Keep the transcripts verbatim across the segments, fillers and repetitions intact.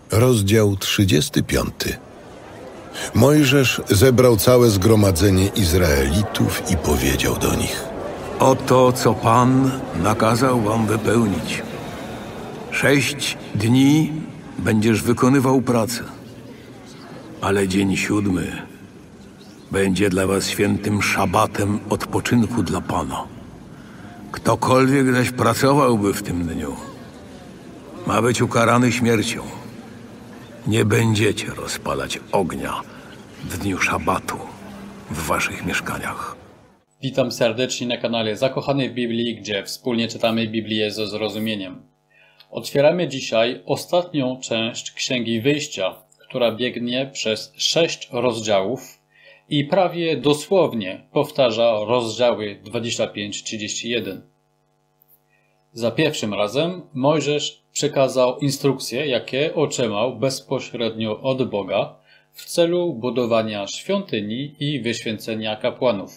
Rozdział trzydziesty piąty. Mojżesz zebrał całe zgromadzenie Izraelitów i powiedział do nich: Oto, co Pan nakazał wam wypełnić. Sześć dni będziesz wykonywał pracę, ale dzień siódmy będzie dla was świętym szabatem odpoczynku dla Pana. Ktokolwiek zaś pracowałby w tym dniu, ma być ukarany śmiercią. Nie będziecie rozpalać ognia w dniu szabatu w waszych mieszkaniach. Witam serdecznie na kanale Zakochany w Biblii, gdzie wspólnie czytamy Biblię ze zrozumieniem. Otwieramy dzisiaj ostatnią część Księgi Wyjścia, która biegnie przez sześć rozdziałów i prawie dosłownie powtarza rozdziały dwadzieścia pięć trzydzieści jeden. Za pierwszym razem Mojżesz przekazał instrukcje, jakie otrzymał bezpośrednio od Boga w celu budowania świątyni i wyświęcenia kapłanów.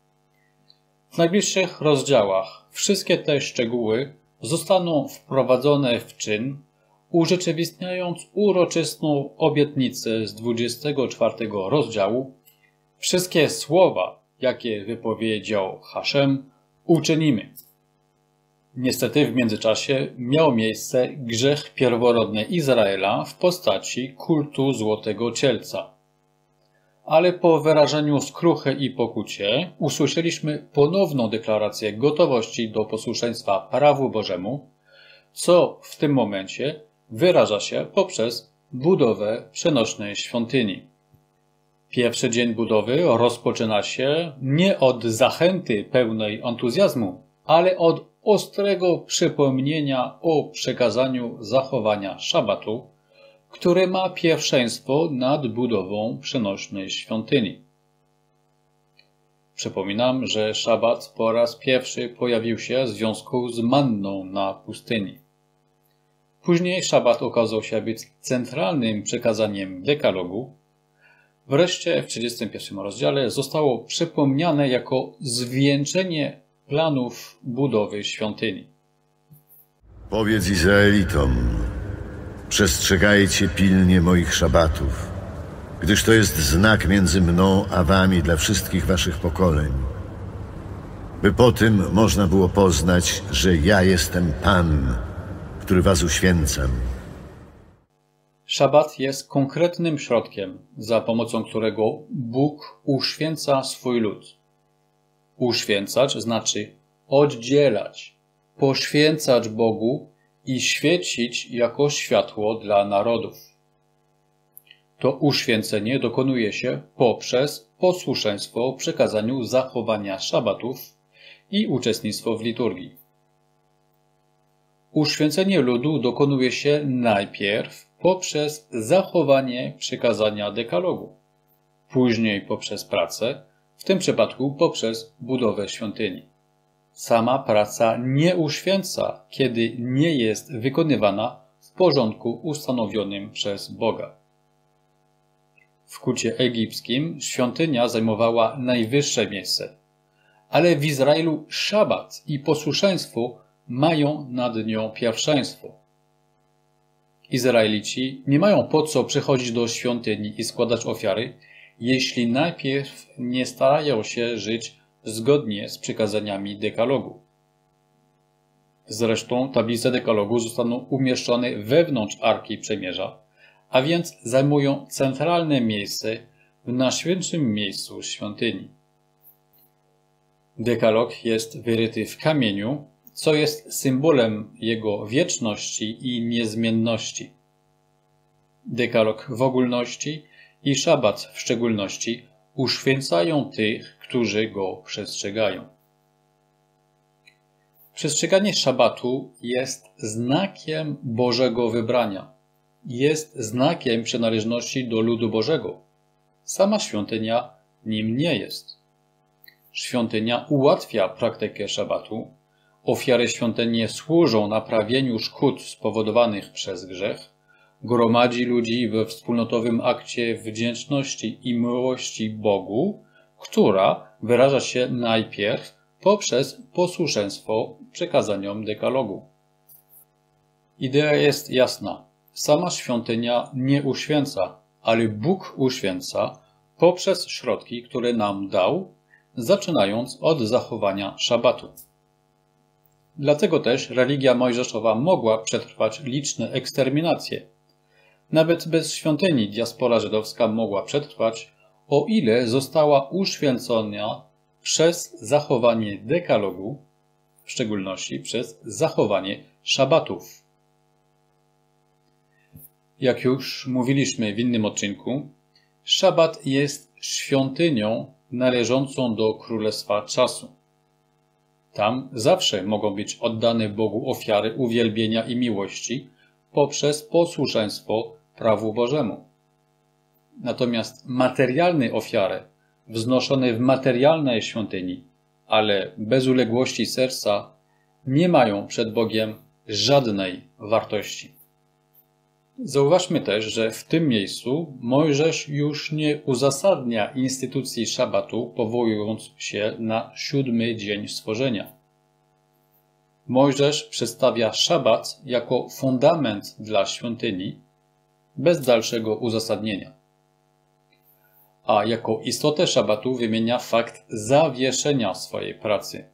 W najbliższych rozdziałach wszystkie te szczegóły zostaną wprowadzone w czyn, urzeczywistniając uroczystą obietnicę z dwudziestego czwartego rozdziału. Wszystkie słowa, jakie wypowiedział Haszem, uczynimy. Niestety w międzyczasie miał miejsce grzech pierworodny Izraela w postaci kultu złotego cielca. Ale po wyrażeniu skruchy i pokucie usłyszeliśmy ponowną deklarację gotowości do posłuszeństwa prawu Bożemu, co w tym momencie wyraża się poprzez budowę przenośnej świątyni. Pierwszy dzień budowy rozpoczyna się nie od zachęty pełnej entuzjazmu, ale od ostrego przypomnienia o przekazaniu zachowania szabatu, które ma pierwszeństwo nad budową przenośnej świątyni. Przypominam, że szabat po raz pierwszy pojawił się w związku z manną na pustyni. Później szabat okazał się być centralnym przekazaniem dekalogu. Wreszcie w trzydziestym pierwszym rozdziale zostało przypomniane jako zwieńczenie planów budowy świątyni. Powiedz Izraelitom: przestrzegajcie pilnie moich szabatów, gdyż to jest znak między mną a wami dla wszystkich waszych pokoleń, by po tym można było poznać, że ja jestem Pan, który was uświęcam. Szabat jest konkretnym środkiem, za pomocą którego Bóg uświęca swój lud. Uświęcać znaczy oddzielać, poświęcać Bogu i świecić jako światło dla narodów. To uświęcenie dokonuje się poprzez posłuszeństwo przekazaniu zachowania szabatów i uczestnictwo w liturgii. Uświęcenie ludu dokonuje się najpierw poprzez zachowanie przykazania dekalogu, później poprzez pracę, w tym przypadku poprzez budowę świątyni. Sama praca nie uświęca, kiedy nie jest wykonywana w porządku ustanowionym przez Boga. W kulcie egipskim świątynia zajmowała najwyższe miejsce, ale w Izraelu szabat i posłuszeństwo mają nad nią pierwszeństwo. Izraelici nie mają po co przychodzić do świątyni i składać ofiary, jeśli najpierw nie starają się żyć zgodnie z przykazaniami dekalogu. Zresztą tablice dekalogu zostaną umieszczone wewnątrz Arki Przymierza, a więc zajmują centralne miejsce w najświętszym miejscu świątyni. Dekalog jest wyryty w kamieniu, co jest symbolem jego wieczności i niezmienności. Dekalog w ogólności i szabat w szczególności uświęcają tych, którzy go przestrzegają. Przestrzeganie szabatu jest znakiem Bożego wybrania. Jest znakiem przynależności do ludu Bożego. Sama świątynia nim nie jest. Świątynia ułatwia praktykę szabatu. Ofiary świątynnie służą naprawieniu szkód spowodowanych przez grzech. Gromadzi ludzi we wspólnotowym akcie wdzięczności i miłości Bogu, która wyraża się najpierw poprzez posłuszeństwo przekazaniom dekalogu. Idea jest jasna. sama świątynia nie uświęca, ale Bóg uświęca poprzez środki, które nam dał, zaczynając od zachowania szabatu. Dlatego też religia mojżeszowa mogła przetrwać liczne eksterminacje. Nawet bez świątyni diaspora żydowska mogła przetrwać, o ile została uświęcona przez zachowanie dekalogu, w szczególności przez zachowanie szabatów. Jak już mówiliśmy w innym odcinku, szabat jest świątynią należącą do Królestwa Czasu. Tam zawsze mogą być oddane Bogu ofiary uwielbienia i miłości poprzez posłuszeństwo prawu Bożemu. Natomiast materialne ofiary, wznoszone w materialnej świątyni, ale bez uległości serca, nie mają przed Bogiem żadnej wartości. Zauważmy też, że w tym miejscu Mojżesz już nie uzasadnia instytucji szabatu, powołując się na siódmy dzień stworzenia. Mojżesz przedstawia szabat jako fundament dla świątyni, bez dalszego uzasadnienia. A jako istotę szabatu wymienia fakt zawieszenia swojej pracy.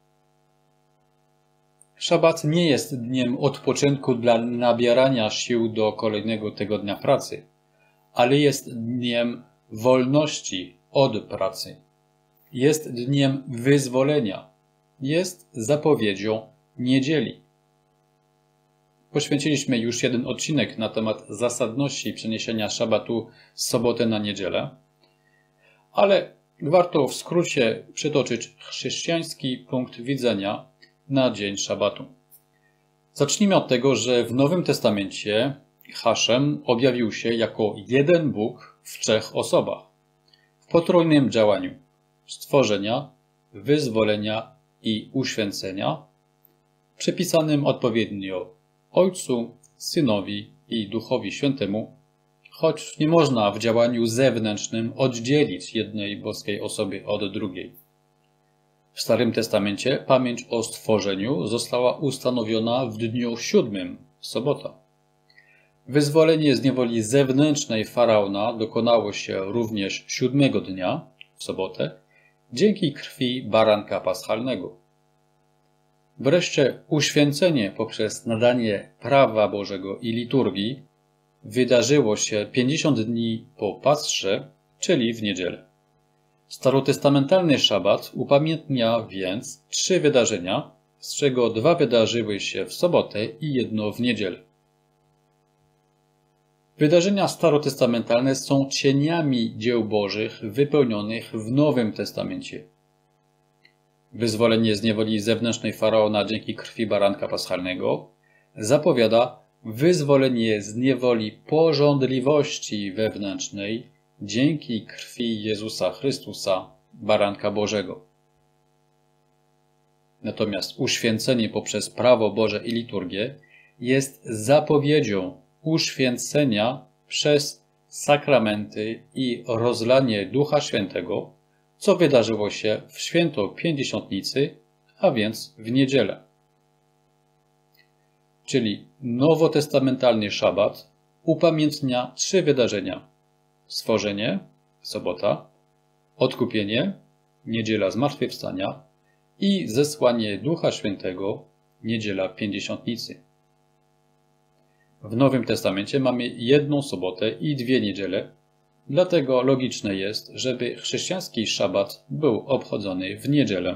Szabat nie jest dniem odpoczynku dla nabierania sił do kolejnego tygodnia pracy, ale jest dniem wolności od pracy. Jest dniem wyzwolenia. Jest zapowiedzią niedzieli. Poświęciliśmy już jeden odcinek na temat zasadności przeniesienia szabatu z soboty na niedzielę, ale warto w skrócie przytoczyć chrześcijański punkt widzenia na dzień szabatu. Zacznijmy od tego, że w Nowym Testamencie Haszem objawił się jako jeden Bóg w trzech osobach, w potrójnym działaniu stworzenia, wyzwolenia i uświęcenia, przypisanym odpowiednio Ojcu, Synowi i Duchowi Świętemu, choć nie można w działaniu zewnętrznym oddzielić jednej boskiej osoby od drugiej. W Starym Testamencie pamięć o stworzeniu została ustanowiona w dniu siódmym, sobota. Wyzwolenie z niewoli zewnętrznej faraona dokonało się również siódmego dnia, w sobotę, dzięki krwi baranka paschalnego. Wreszcie uświęcenie poprzez nadanie prawa Bożego i liturgii wydarzyło się pięćdziesiąt dni po Pasrze, czyli w niedzielę. Starotestamentalny szabat upamiętnia więc trzy wydarzenia, z czego dwa wydarzyły się w sobotę i jedno w niedzielę. Wydarzenia starotestamentalne są cieniami dzieł Bożych wypełnionych w Nowym Testamencie. Wyzwolenie z niewoli zewnętrznej faraona dzięki krwi baranka paschalnego zapowiada wyzwolenie z niewoli pożądliwości wewnętrznej dzięki krwi Jezusa Chrystusa, baranka Bożego. Natomiast uświęcenie poprzez prawo Boże i liturgię jest zapowiedzią uświęcenia przez sakramenty i rozlanie Ducha Świętego, co wydarzyło się w święto Pięćdziesiątnicy, a więc w niedzielę. Czyli nowotestamentalny szabat upamiętnia trzy wydarzenia: stworzenie, sobota, odkupienie, niedziela zmartwychwstania i zesłanie Ducha Świętego, niedziela Pięćdziesiątnicy. W Nowym Testamencie mamy jedną sobotę i dwie niedziele, dlatego logiczne jest, żeby chrześcijański szabat był obchodzony w niedzielę.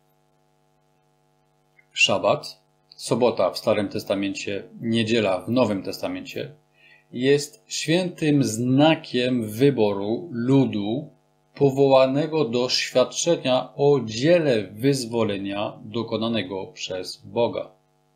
Szabat, sobota w Starym Testamencie, niedziela w Nowym Testamencie, jest świętym znakiem wyboru ludu powołanego do świadczenia o dziele wyzwolenia dokonanego przez Boga.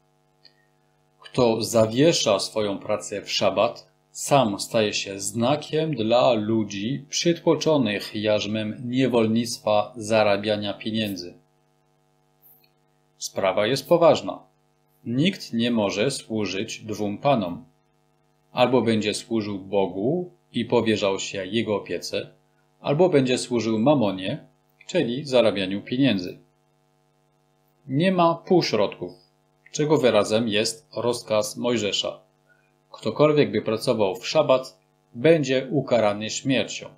Kto zawiesza swoją pracę w szabat, sam staje się znakiem dla ludzi przytłoczonych jarzmem niewolnictwa zarabiania pieniędzy. Sprawa jest poważna. Nikt nie może służyć dwóm panom. Albo będzie służył Bogu i powierzał się Jego opiece, albo będzie służył mamonie, czyli zarabianiu pieniędzy. Nie ma półśrodków, czego wyrazem jest rozkaz Mojżesza. Ktokolwiek by pracował w szabat, będzie ukarany śmiercią.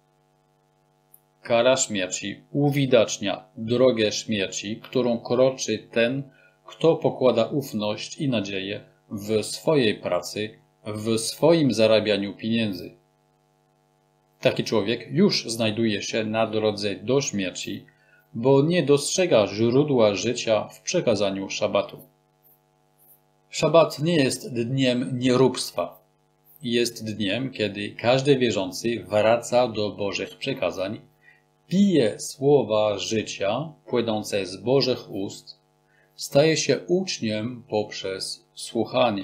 Kara śmierci uwidacznia drogę śmierci, którą kroczy ten, kto pokłada ufność i nadzieję w swojej pracy, w swoim zarabianiu pieniędzy. Taki człowiek już znajduje się na drodze do śmierci, bo nie dostrzega źródła życia w przekazaniu szabatu. Szabat nie jest dniem nieróbstwa. Jest dniem, kiedy każdy wierzący wraca do Bożych przekazań, pije słowa życia płynące z Bożych ust, staje się uczniem poprzez słuchanie.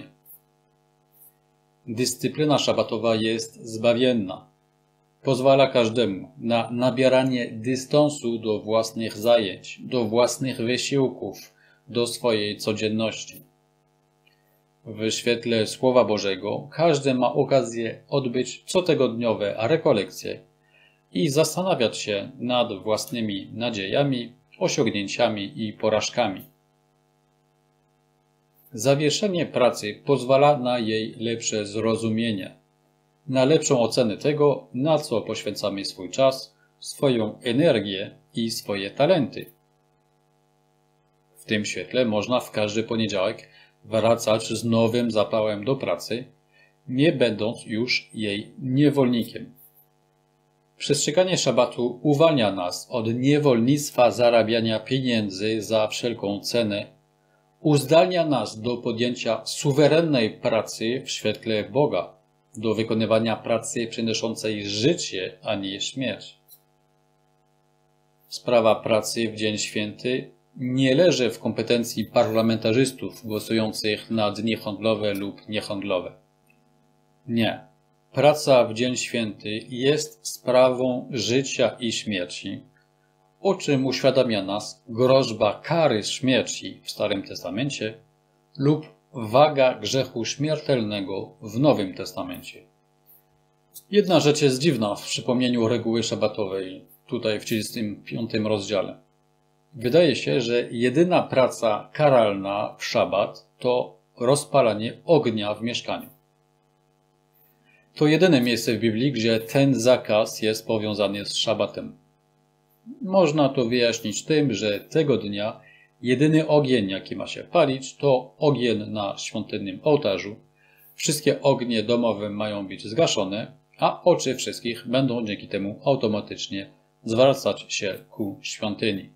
Dyscyplina szabatowa jest zbawienna. Pozwala każdemu na nabieranie dystansu do własnych zajęć, do własnych wysiłków, do swojej codzienności. W świetle Słowa Bożego każdy ma okazję odbyć cotygodniowe rekolekcje i zastanawiać się nad własnymi nadziejami, osiągnięciami i porażkami. Zawieszenie pracy pozwala na jej lepsze zrozumienie, na lepszą ocenę tego, na co poświęcamy swój czas, swoją energię i swoje talenty. W tym świetle można w każdy poniedziałek wracać z nowym zapałem do pracy, nie będąc już jej niewolnikiem. Przestrzeganie szabatu uwalnia nas od niewolnictwa zarabiania pieniędzy za wszelką cenę, uzdalnia nas do podjęcia suwerennej pracy w świetle Boga, do wykonywania pracy przynoszącej życie, a nie śmierć. Sprawa pracy w Dzień Święty nie leży w kompetencji parlamentarzystów głosujących na dni handlowe lub niehandlowe. Nie. Praca w Dzień Święty jest sprawą życia i śmierci, o czym uświadamia nas groźba kary śmierci w Starym Testamencie lub waga grzechu śmiertelnego w Nowym Testamencie. Jedna rzecz jest dziwna w przypomnieniu reguły szabatowej, tutaj w trzydziestym piątym rozdziale. Wydaje się, że jedyna praca karalna w szabat to rozpalanie ognia w mieszkaniu. To jedyne miejsce w Biblii, gdzie ten zakaz jest powiązany z szabatem. Można to wyjaśnić tym, że tego dnia jedyny ogień, jaki ma się palić, to ogień na świątynnym ołtarzu. Wszystkie ognie domowe mają być zgaszone, a oczy wszystkich będą dzięki temu automatycznie zwracać się ku świątyni.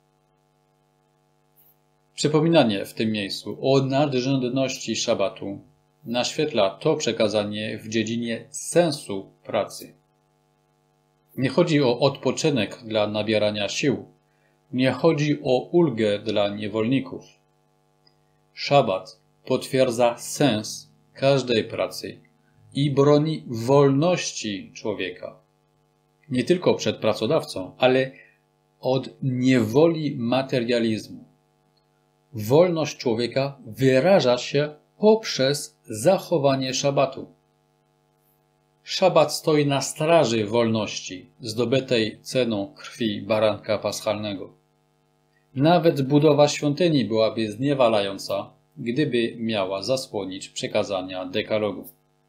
Przypominanie w tym miejscu o nadrzędności szabatu naświetla to przekazanie w dziedzinie sensu pracy. Nie chodzi o odpoczynek dla nabierania sił. Nie chodzi o ulgę dla niewolników. Szabat potwierdza sens każdej pracy i broni wolności człowieka. Nie tylko przed pracodawcą, ale od niewoli materializmu. Wolność człowieka wyraża się poprzez zachowanie szabatu. Szabat stoi na straży wolności zdobytej ceną krwi baranka paschalnego. Nawet budowa świątyni byłaby zniewalająca, gdyby miała zasłonić przekazania dekalogu.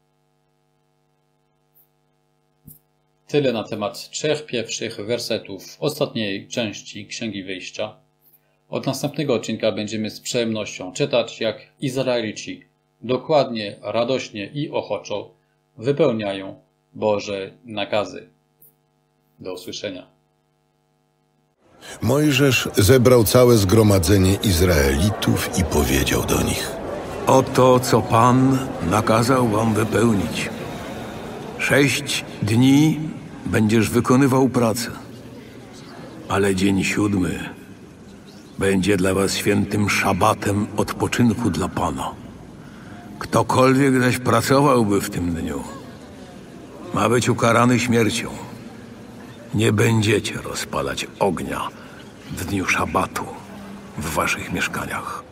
Tyle na temat trzech pierwszych wersetów ostatniej części Księgi Wyjścia. Od następnego odcinka będziemy z przyjemnością czytać, jak Izraelici dokładnie, radośnie i ochoczo wypełniają Boże nakazy. Do usłyszenia. Mojżesz zebrał całe zgromadzenie Izraelitów i powiedział do nich: Oto, co Pan nakazał wam wypełnić. Sześć dni będziesz wykonywał pracę, ale dzień siódmy będzie dla was świętym szabatem odpoczynku dla Pana. Ktokolwiek zaś pracowałby w tym dniu, ma być ukarany śmiercią. Nie będziecie rozpalać ognia w dniu szabatu w waszych mieszkaniach.